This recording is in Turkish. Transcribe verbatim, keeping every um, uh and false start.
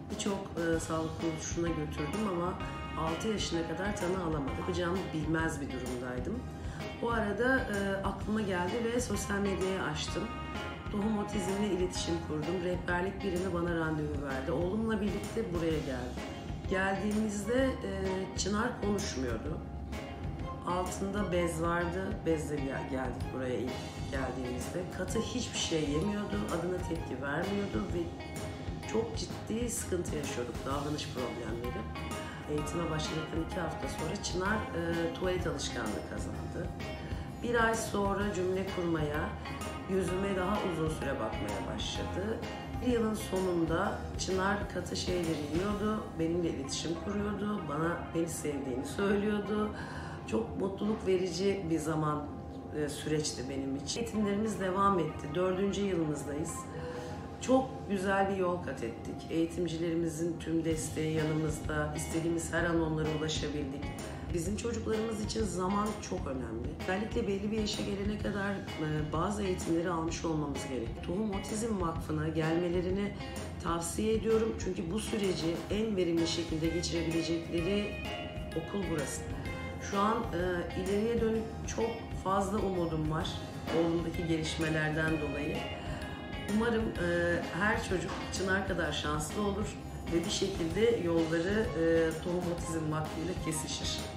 Birçok e, sağlık kuruluşuna götürdüm ama altı yaşına kadar tanı alamadım. Yapacağımı bilmez bir durumdaydım. O arada e, aklıma geldi ve sosyal medyayı açtım. Tohum Otizm'le iletişim kurdum. Rehberlik birimi bana randevu verdi. Oğlumla birlikte buraya geldim. Geldiğimizde e, Çınar konuşmuyordu. Altında bez vardı. Bezle geldik buraya ilk geldiğimizde. Katı hiçbir şey yemiyordu. Adına tepki vermiyordu ve çok ciddi sıkıntı yaşıyorduk. Davranış problemleri. Eğitime başladıktan iki hafta sonra Çınar e, tuvalet alışkanlığı kazandı. Bir ay sonra cümle kurmaya, yüzüme daha uzun süre bakmaya başladı. Bir yılın sonunda Çınar katı şeyleri yiyordu, benimle iletişim kuruyordu, bana beni sevdiğini söylüyordu. Çok mutluluk verici bir zaman e, süreçti benim için. Eğitimlerimiz devam etti. Dördüncü yılımızdayız. Çok güzel bir yol kat ettik. Eğitimcilerimizin tüm desteği yanımızda. İstediğimiz her an onlara ulaşabildik. Bizim çocuklarımız için zaman çok önemli. Özellikle belli bir yaşa gelene kadar bazı eğitimleri almış olmamız gerek. Tohum Otizm Vakfı'na gelmelerini tavsiye ediyorum. Çünkü bu süreci en verimli şekilde geçirebilecekleri okul burası. Şu an e, ileriye dönük çok fazla umudum var. Oğlumdaki gelişmelerden dolayı. Umarım e, her çocuk Çınar kadar şanslı olur ve bir şekilde yolları e, Tohum Otizm Vakfı'yla kesişir.